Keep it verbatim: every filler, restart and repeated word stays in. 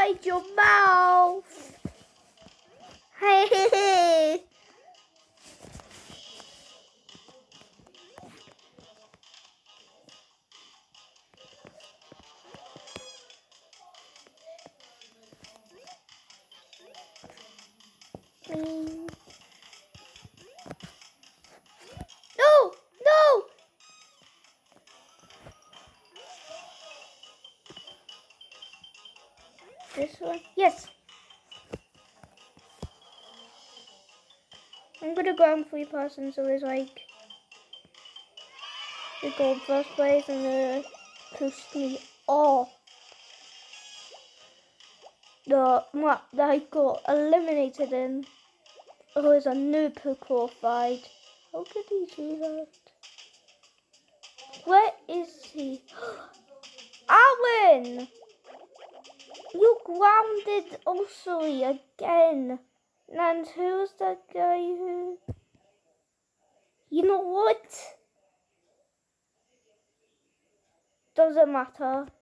inside your mouth. Hey. No, no. This one, yes. I'm gonna go on three person, so there's like the gold first place and the push me off. The map that I got eliminated in. Oh, it's a new parkour fight. How could he do that? Where is he? Alan! You grounded also again. And who's that guy who... You know what? Doesn't matter.